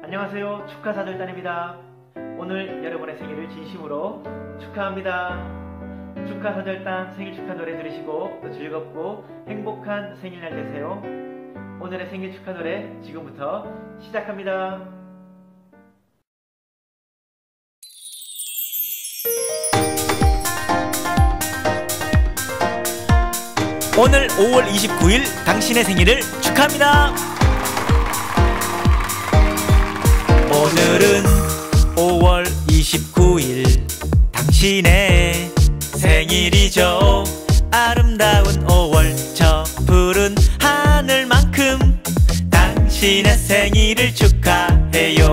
안녕하세요. 축하사절단입니다. 오늘 여러분의 생일을 진심으로 축하합니다. 축하사절단 생일 축하 노래 들으시고 또 즐겁고 행복한 생일날 되세요. 오늘의 생일 축하 노래 지금부터 시작합니다. 오늘 5월 29일 당신의 생일을 축하합니다. 오늘은 5월 29일 당신의 생일이죠. 아름다운 5월 저 푸른 하늘만큼 당신의 생일을 축하해요.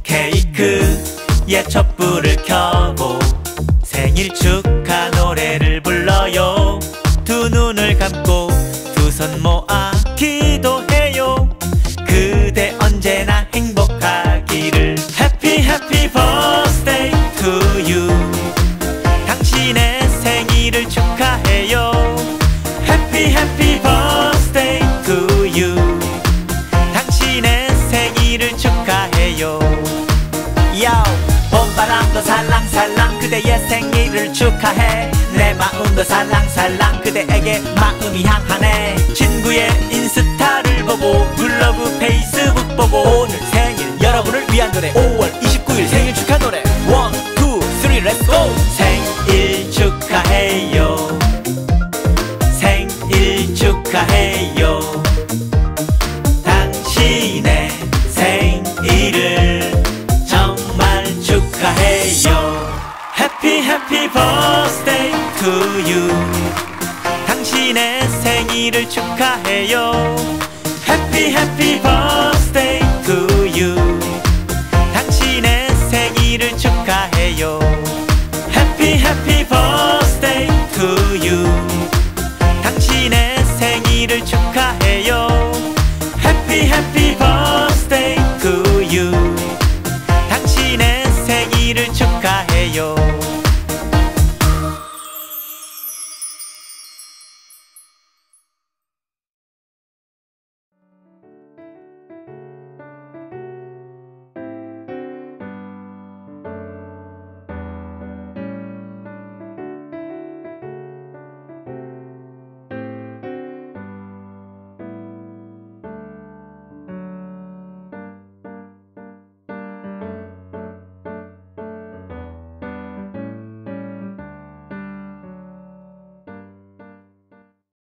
케이크에 촛불을 켜고 생일 축하 노래를 불러요. 두 눈을 감고 두 손 모아 기도해요. 그대 언제나 행복하기를. Happy Happy Birthday to you. 당신의 생일을 축하해요. Happy Happy Birthday to you. 당신의 생일을 축하해요. Yo, 봄바람도 살랑살랑 그대의 생일을 축하해. 내 마음도 살랑살랑 그대에게 마음이 향하네. 친구의 인스타를 보고 굴러브 페이스북 보고 오늘 생일 여러분을 위한 노래 5월 29일 생일 축하 노래 1, 2, 3 let's go. 생일 축하해요. 생일 축하해요. 당신의 생일을 정말 축하해요. Happy Happy Birthday to you. 당신의 생일을 축하해요. Happy Happy Birthday